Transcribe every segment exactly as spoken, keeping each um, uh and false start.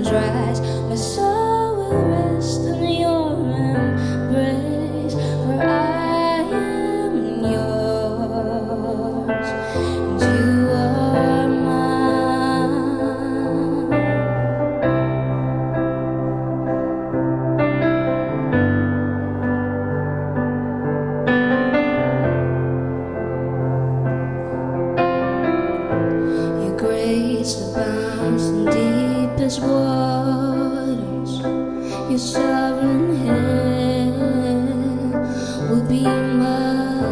dries, my soul will rest in your embrace. For I am yours, and you are mine. Your grace abounds in deepest waters. Your sovereign hand will be my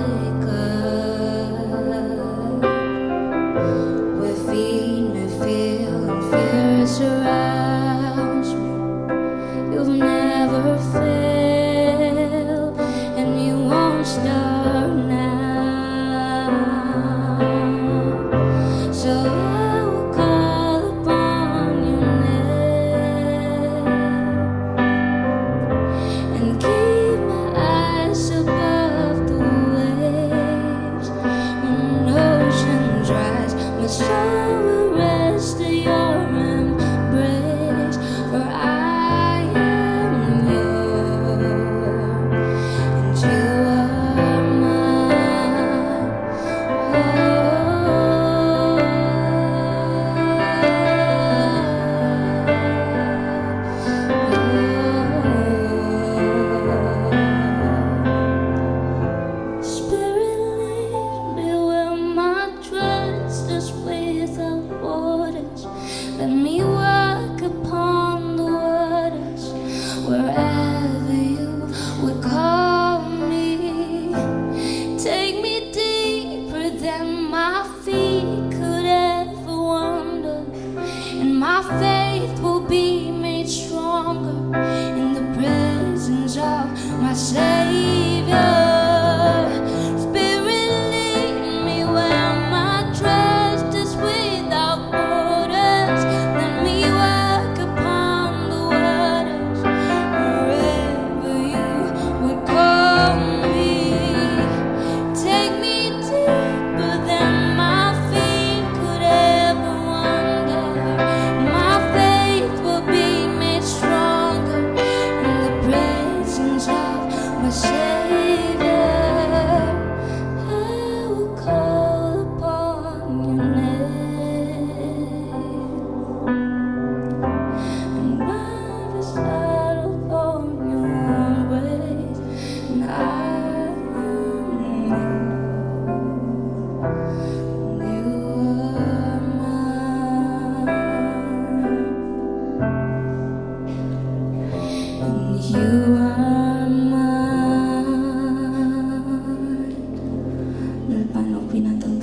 guide. Where feet may feel and fear surrounds me, you've never failed, and you won't start now. So I will call upon your name and keep my eyes above the waves. When the ocean dries, my soul will rest in your embrace. For I am yours, and you are mine. Spirit, lead me where my trust is without borders. Let me walk upon the waters wherever you would call me. Take me deeper than my feet could ever wander, and my faith will be made stronger in the presence of my Savior. Spirit, lead me where my trust is without borders. Let me walk upon the waters wherever you would call me. Take me deeper than my feet could ever wander. My faith will be made stronger in the presence of my Savior. I will call upon your name, and I decide upon your ways, and I am yours, you are mine, and you are mine. Nel panno qui nato